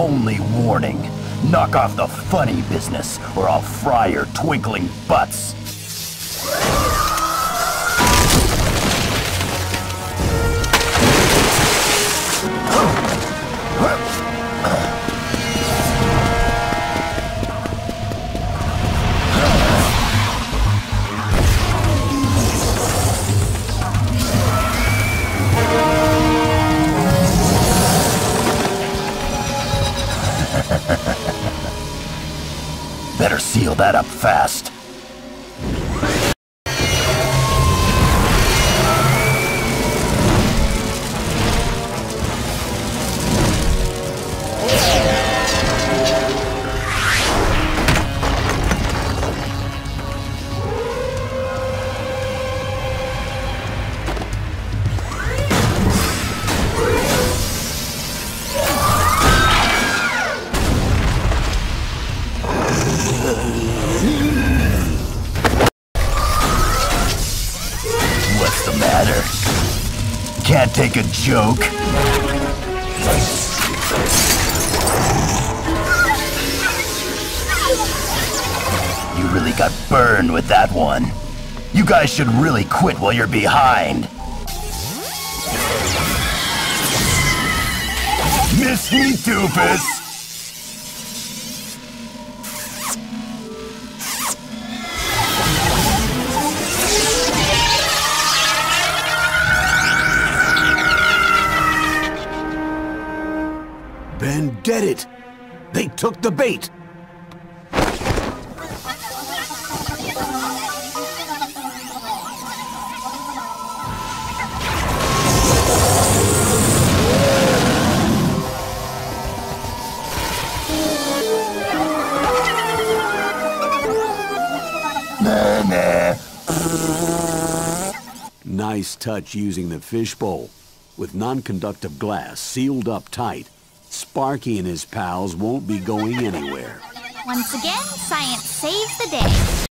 only warning. Knock off the funny business, or I'll fry your twinkling butts. Better seal that up fast. What's the matter? Can't take a joke? You really got burned with that one. You guys should really quit while you're behind. Miss me, doofus! Ben did it! They took the bait! Nice touch using the fishbowl. With non-conductive glass sealed up tight, Sparky and his pals won't be going anywhere. Once again, science saves the day.